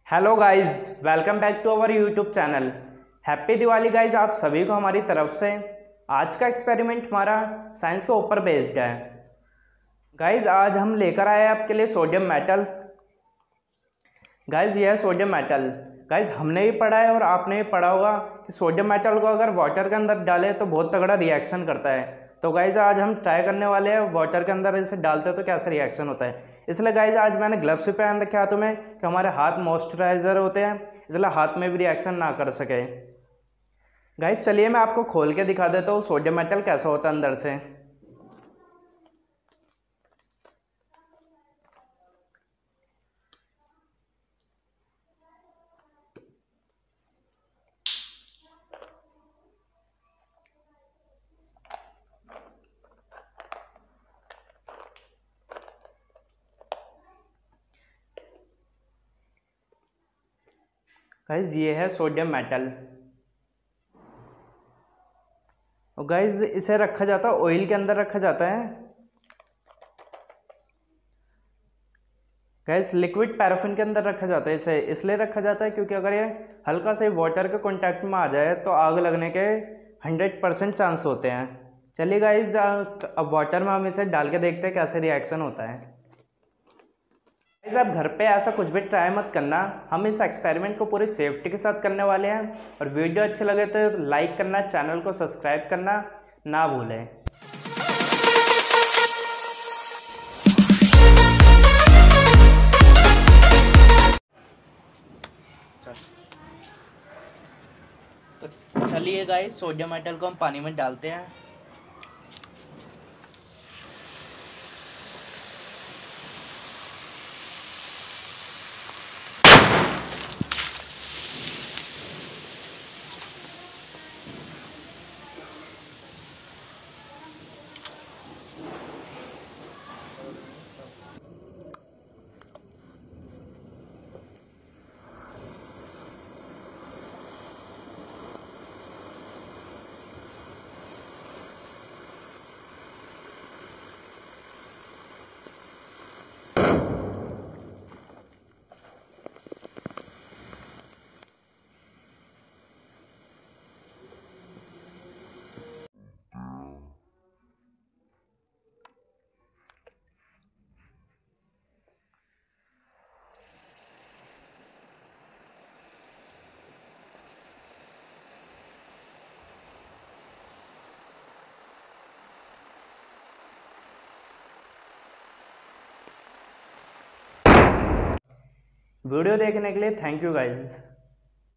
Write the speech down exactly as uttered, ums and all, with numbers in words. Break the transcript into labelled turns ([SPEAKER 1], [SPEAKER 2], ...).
[SPEAKER 1] Hello guys, welcome back to our YouTube channel. Happy Diwali guys आप सभी को हमारी तरफ से। आज का एक्सपेरिमेंट हमारा साइंस के ऊपर बेस्ड है। गाइस आज हम लेकर आए हैं आपके लिए सोडियम मेटल। गाइस यह है सोडियम मेटल। गाइस हमने भी पढ़ा है और आपने भी पढ़ा होगा कि सोडियम मेटल को अगर वाटर के अंदर डालें तो बहुत तगड़ा रिएक्शन करता है। तो गाइज आज हम ट्राई करने वाले हैं वाटर के अंदर इसे डालते हैं तो कैसा रिएक्शन होता है। इसलिए गाइज आज मैंने ग्लव्स भी पहन रखे हाथों में कि हमारे हाथ मॉइस्चराइजर होते हैं, इसलिए हाथ में भी रिएक्शन ना कर सके। गाइज चलिए मैं आपको खोल के दिखा देता हूँ सोडियम मेटल कैसा होता है अंदर से। गाइज ये है सोडियम मेटल और गाइज इसे रखा जाता है ऑयल के अंदर रखा जाता है। गाइस लिक्विड पैराफिन के अंदर रखा जाता है। इसे इसलिए रखा जाता है क्योंकि अगर ये हल्का से वाटर के कांटेक्ट में आ जाए तो आग लगने के हंड्रेड परसेंट चांस होते हैं। चलिए गाइस अब वाटर में हम इसे डाल के देखते हैं कैसे रिएक्शन होता है। गाइस आप घर पे ऐसा कुछ भी ट्राई मत करना, हम इस एक्सपेरिमेंट को पूरी सेफ्टी के साथ करने वाले हैं। और वीडियो अच्छे लगे तो लाइक करना, चैनल को सब्सक्राइब करना ना भूलें। तो चलिए गाइस सोडियम मेटल को हम पानी में डालते हैं। वीडियो देखने के लिए थैंक यू गाइज।